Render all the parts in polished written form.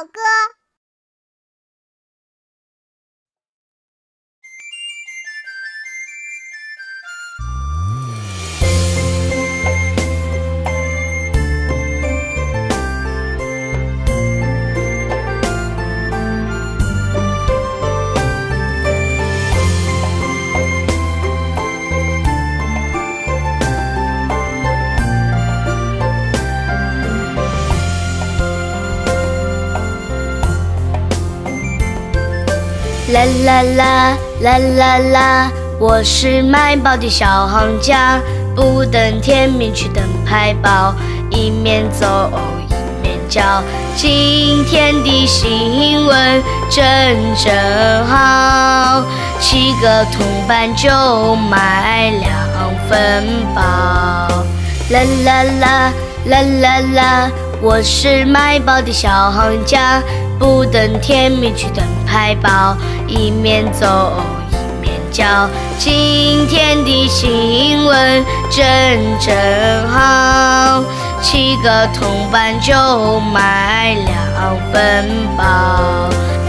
歌。 啦啦啦啦啦啦，我是卖报的小行家，不等天明去等排报，一面走一面叫。今天的新闻真好，7个铜板就买2份报。啦啦啦啦啦啦，我是卖报的小行家，不等天明去等排报，一面走一面叫。今天的新闻真好，7个铜板就买2份报。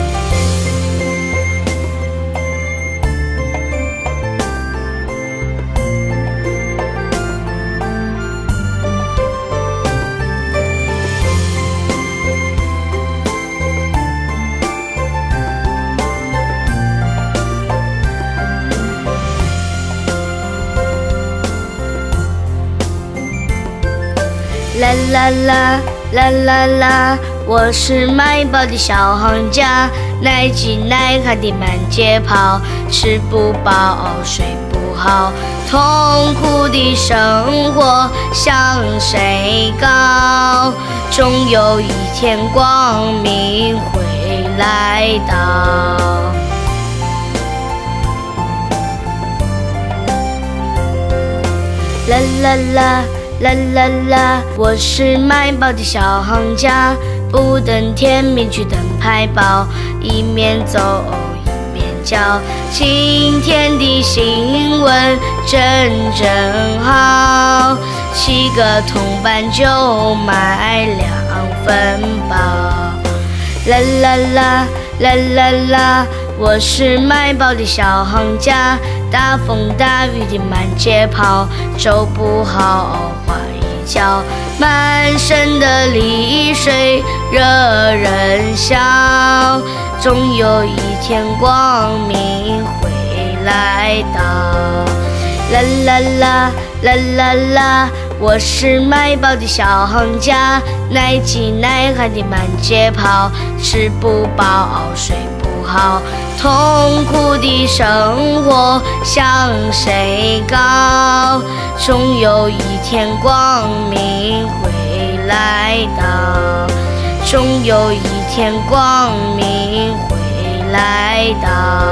啦啦啦啦啦啦，我是卖报的小行家，耐饥耐渴的满街跑，吃不饱睡不好，痛苦的生活向谁告？终有一天光明会来到。啦啦啦啦啦啦，我是卖报的小行家，不等天明去等排报，一面走一面叫。今天的新闻真好，7个铜板就买2份报。啦啦啦啦啦啦，我是卖报的小行家，大风大雨的满街跑，走不好滑一跤，满身的泪水惹人笑。终有一天光明会来到。啦啦啦啦啦啦，我是卖报的小行家，耐饥耐渴的满街跑，吃不饱睡不好，痛苦的生活向谁告？终有一天光明会来到，终有一天光明会来到。